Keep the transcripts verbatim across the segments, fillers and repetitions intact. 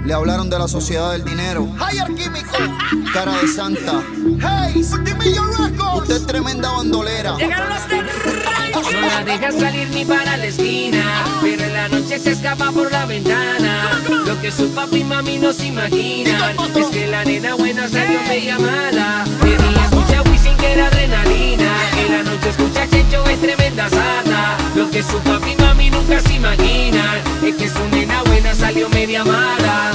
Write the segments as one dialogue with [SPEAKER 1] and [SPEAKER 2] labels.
[SPEAKER 1] Le hablaron de la sociedad del dinero. Higher Químico, cara de santa. Hey, Multimillion Records. Usted es tremenda bandolera.
[SPEAKER 2] Llegaron los de No la deja salir ni para la esquina, pero en la noche se escapa por la ventana. Lo que su papi y mami no se imaginan es que la nena buena salió media mala. De día escucha Wisin que era adrenalina, en la noche escucha Checho es tremenda sata. Lo que su papi y mami nunca se imaginan es que su nena buena salió media mala.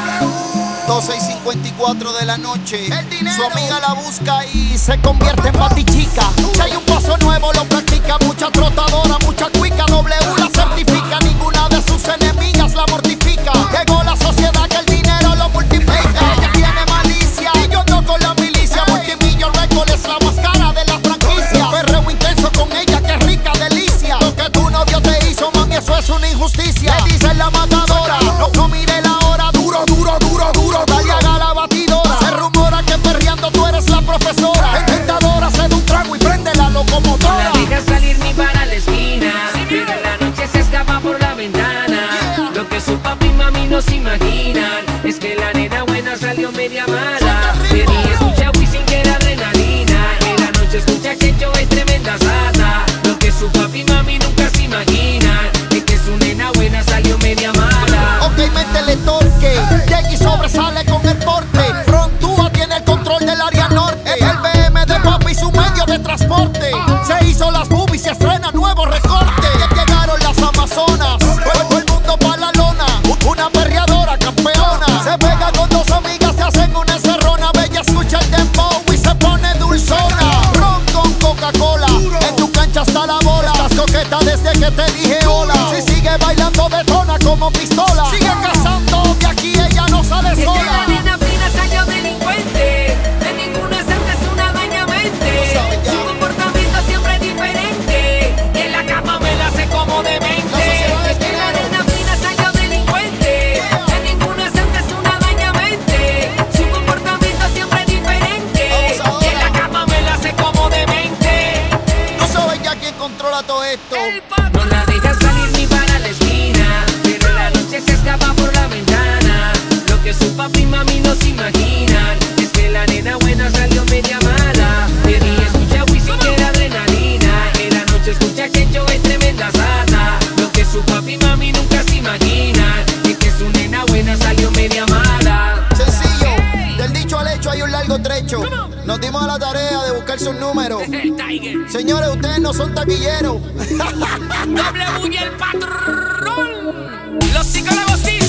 [SPEAKER 1] doce y cincuenta y cuatro de la noche, su amiga la busca y se convierte en batichica. Si hay un paso nuevo lo practica, mucha trotadora, mucha cuica. W la certifica, ninguna de sus enemigas la mortifica. Llegó la sociedad que el dinero lo multiplica. Ella tiene malicia y yo ando con la milicia. Multimillion Records es la más cara de la franquicia. Perreo intenso con ella, que rica delicia. Lo que tu novio te hizo, mami, eso es una injusticia. Le dice la matadora, no, no mire la hora. Duro, duro, duro, duro, dale haga la batidora. Se rumora que perreando tú eres la profesora. Intentadora, se da un trago y prende la locomotora.
[SPEAKER 2] No la deja salir ni para la esquina, pero en la noche se escapa por la ventana. Lo que su papi y mami no se imaginan es que la nena buena salió media mala. De día escucha Wisin que era adrenalina, en la noche escucha Checho es tremenda sata. Lo que su papi y mami nunca se imaginan es que su nena buena salió media mala.
[SPEAKER 1] Ok, métele torque, Jackie sobresale con el porte. Frontúa tiene el control del área norte. El B M de papi y su medio de transporte. Se hizo las boobies y se estrena nuevo recorte. Llegaron las amazonas, todo el mundo pa' la lona. Una perreadora campeona, se pega con dos amigas, se hacen una encerrona. Bella escucha el dembow y se pone dulzona. Ron con Coca-Cola, en tu cancha está la bola. Estás coqueta desde que te dije hola. Si sigue bailando detona como pistola. Sigue cazando, de aquí ella no sale
[SPEAKER 2] Es que
[SPEAKER 1] sola.
[SPEAKER 2] la nena fina salió delincuente, de ninguna cerca es una daña mente. Su comportamiento siempre es diferente, y en la cama me la hace como demente. Es que la nena fina salió delincuente, de ninguna cerca es una daña mente. Su comportamiento siempre es diferente, y en la cama me la hace como demente.
[SPEAKER 1] No sabes ya quién controla todo esto.
[SPEAKER 2] No la deja salir ni para la esquina, pero en la noche se escapa por la ventana. Lo que su papi y mami no se imaginan es que la nena buena salió media mala. De día escucha Wisin que era adrenalina, en la noche escucha Checho es tremenda sata. Lo que su papi y mami nunca se imaginan es que su nena buena salió media mala.
[SPEAKER 1] Sencillo, del dicho al hecho hay un largo trecho. Nos dimos a la tarea de buscar sus números.
[SPEAKER 2] El Tiger,
[SPEAKER 1] Señores, ustedes no son taquilleros.
[SPEAKER 2] doble bulla el patrón. Los psicólogos dicen